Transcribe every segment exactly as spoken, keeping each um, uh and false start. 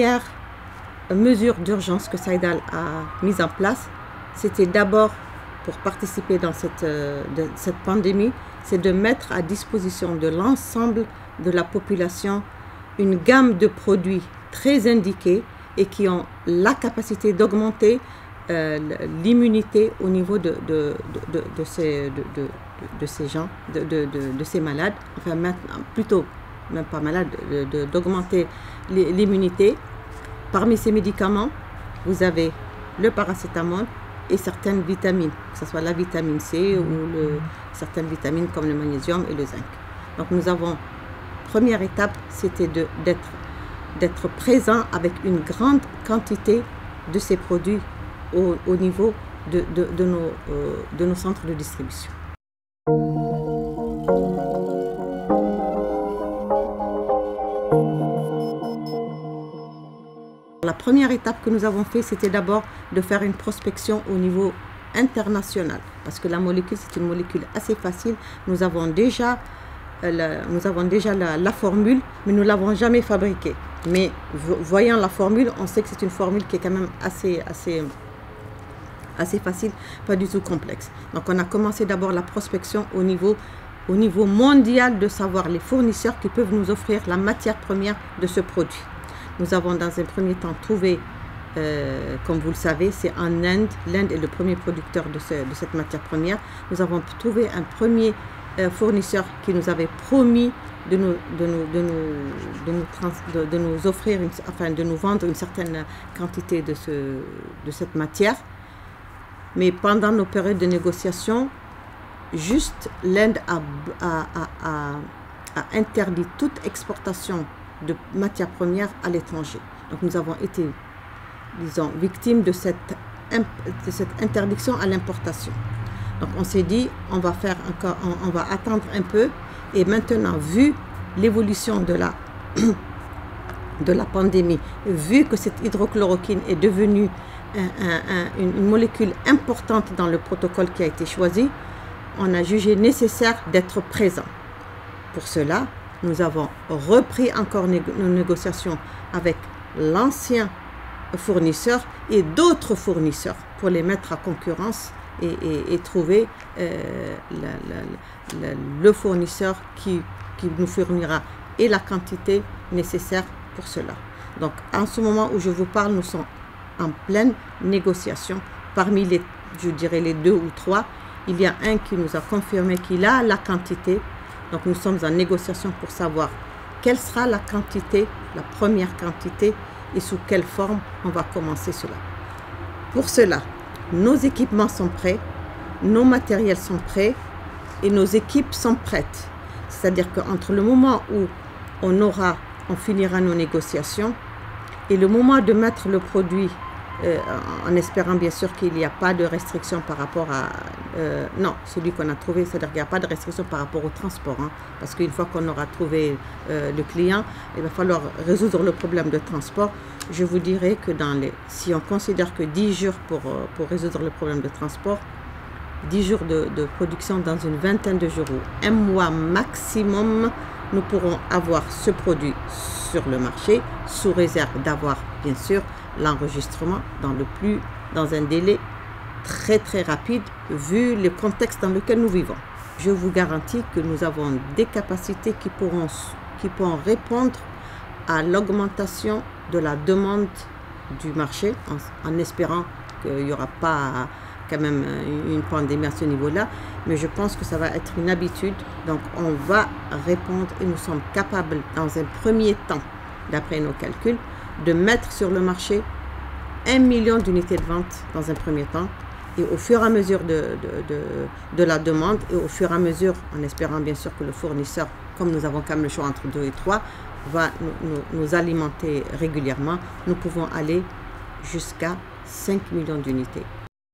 première mesure d'urgence que Saïdal a mise en place, c'était d'abord, pour participer dans cette, euh, de, cette pandémie, c'est de mettre à disposition de l'ensemble de la population une gamme de produits très indiqués et qui ont la capacité d'augmenter euh, l'immunité au niveau de, de, de, de, de, ces, de, de, de ces gens, de, de, de, de ces malades, enfin maintenant, plutôt, même pas malades, d'augmenter l'immunité. Parmi ces médicaments, vous avez le paracétamol et certaines vitamines, que ce soit la vitamine C ou le, certaines vitamines comme le magnésium et le zinc. Donc nous avons, première étape, c'était d'être d'être présent avec une grande quantité de ces produits au, au niveau de, de, de, nos, euh, de nos centres de distribution. La première étape que nous avons fait, c'était d'abord de faire une prospection au niveau international, parce que la molécule, c'est une molécule assez facile. Nous avons déjà, euh, la, nous avons déjà la, la formule, mais nous ne l'avons jamais fabriquée. Mais voyant la formule, on sait que c'est une formule qui est quand même assez, assez, assez facile, pas du tout complexe. Donc on a commencé d'abord la prospection au niveau, au niveau mondial, de savoir les fournisseurs qui peuvent nous offrir la matière première de ce produit. Nous avons dans un premier temps trouvé, euh, comme vous le savez, c'est en Inde. L'Inde est le premier producteur de, ce, de cette matière première. Nous avons trouvé un premier euh, fournisseur qui nous avait promis de nous, de nous, de nous, de nous, trans, de, de nous offrir, une, enfin de nous vendre une certaine quantité de, ce, de cette matière. Mais pendant nos périodes de négociation, juste l'Inde a, a, a, a, a interdit toute exportation de matières premières à l'étranger. Donc nous avons été, disons, victimes de cette, de cette interdiction à l'importation. Donc on s'est dit, on va faire encore, on, on va attendre un peu. Et maintenant, vu l'évolution de la, de la pandémie, vu que cette hydrochloroquine est devenue un, un, un, une molécule importante dans le protocole qui a été choisi, on a jugé nécessaire d'être présent. Pour cela, nous avons repris encore nos négociations avec l'ancien fournisseur et d'autres fournisseurs pour les mettre à concurrence et, et, et trouver euh, la, la, la, le fournisseur qui, qui nous fournira et la quantité nécessaire pour cela. Donc, en ce moment où je vous parle, nous sommes en pleine négociation. Parmi les, je dirais, les deux ou trois, il y a un qui nous a confirmé qu'il a la quantité. Donc, nous sommes en négociation pour savoir quelle sera la quantité, la première quantité et sous quelle forme on va commencer cela. Pour cela, nos équipements sont prêts, nos matériels sont prêts et nos équipes sont prêtes. C'est-à-dire qu'entre le moment où on aura, on finira nos négociations et le moment de mettre le produit, euh, en espérant bien sûr qu'il n'y a pas de restriction par rapport à... Euh, non, celui qu'on a trouvé, c'est-à-dire qu'il n'y a pas de restriction par rapport au transport. Hein, parce qu'une fois qu'on aura trouvé euh, le client, il va falloir résoudre le problème de transport. Je vous dirais que dans les, si on considère que dix jours pour, pour résoudre le problème de transport, dix jours de, de production dans une vingtaine de jours ou un mois maximum, nous pourrons avoir ce produit sur le marché, sous réserve d'avoir bien sûr l'enregistrement dans le plus, dans un délai très très rapide vu le contexte dans lequel nous vivons. Je vous garantis que nous avons des capacités qui pourront, qui pourront répondre à l'augmentation de la demande du marché en, en espérant qu'il n'y aura pas quand même une pandémie à ce niveau-là, mais je pense que ça va être une habitude. Donc on va répondre et nous sommes capables dans un premier temps, d'après nos calculs, de mettre sur le marché un million d'unités de vente dans un premier temps. Et au fur et à mesure de, de, de, de la demande et au fur et à mesure, en espérant bien sûr que le fournisseur, comme nous avons quand même le choix entre deux et trois, va nous, nous, nous alimenter régulièrement, nous pouvons aller jusqu'à cinq millions d'unités.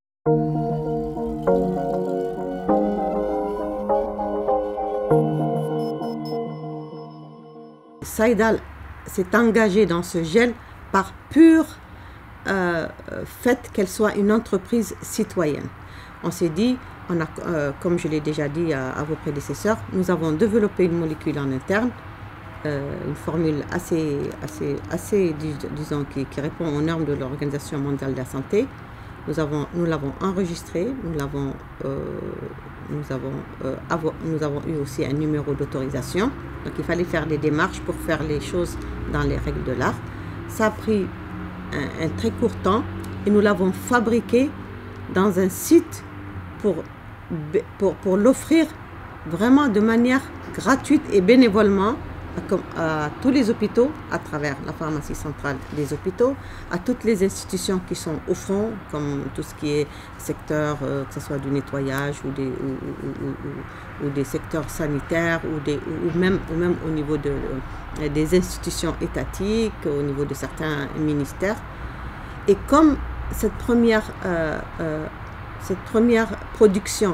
Saïdal s'est engagé dans ce gel par pur euh, fait qu'elle soit une entreprise citoyenne. On s'est dit, on a, euh, comme je l'ai déjà dit à, à vos prédécesseurs, nous avons développé une molécule en interne euh, une formule assez, assez, assez dis, disons, qui, qui répond aux normes de l'Organisation mondiale de la santé. Nous avons, nous l'avons enregistré, nous l'avons, euh, nous avons, euh, avo, nous avons eu aussi un numéro d'autorisation. Donc il fallait faire des démarches pour faire les choses dans les règles de l'art. Ça a pris un, un très court temps et nous l'avons fabriqué dans un site pour, pour, pour l'offrir vraiment de manière gratuite et bénévolement à, à tous les hôpitaux, à travers la pharmacie centrale des hôpitaux, à toutes les institutions qui sont au front, comme tout ce qui est secteur, euh, que ce soit du nettoyage ou des, ou, ou, ou, ou des secteurs sanitaires, ou, des, ou, même, ou même au niveau de, euh, des institutions étatiques, au niveau de certains ministères. Et comme cette première, euh, euh, cette première production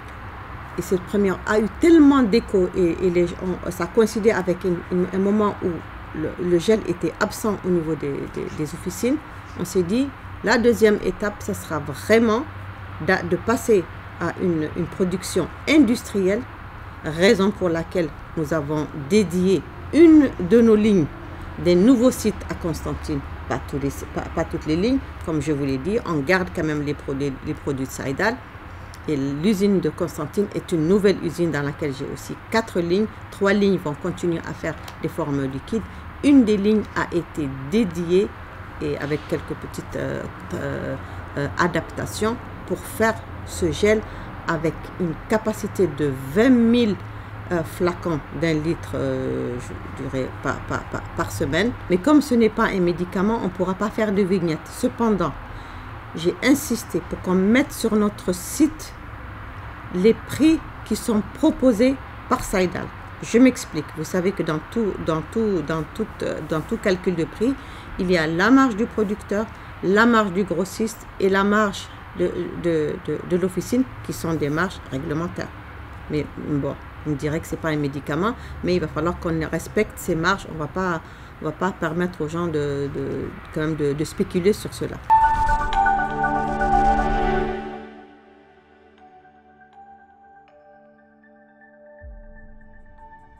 et cette première a eu tellement d'écho et, et les, on, ça a coïncidé avec une, une, un moment où le, le gel était absent au niveau des, des, des officines, on s'est dit la deuxième étape, ce sera vraiment de, de passer à une, une production industrielle, raison pour laquelle nous avons dédié une de nos lignes des nouveaux sites à Constantine. Pas, tous les, pas, pas toutes les lignes, comme je vous l'ai dit, on garde quand même les produits, les produits de Saïdal. Et l'usine de Constantine est une nouvelle usine dans laquelle j'ai aussi quatre lignes. Trois lignes vont continuer à faire des formes liquides. Une des lignes a été dédiée et avec quelques petites euh, euh, euh, adaptations pour faire ce gel avec une capacité de vingt mille euh, flacons d'un litre euh, je dirais, par, par, par, par semaine. Mais comme ce n'est pas un médicament, on ne pourra pas faire de vignette. Cependant, j'ai insisté pour qu'on mette sur notre site les prix qui sont proposés par Saïdal. Je m'explique. Vous savez que dans tout, dans, tout, dans, tout, dans tout calcul de prix, il y a la marge du producteur, la marge du grossiste et la marge de, de, de, de l'officine qui sont des marges réglementaires. Mais bon, on dirait que ce n'est pas un médicament, mais il va falloir qu'on respecte ces marges. On ne va pas, on va pas permettre aux gens de, de, quand même de, de spéculer sur cela.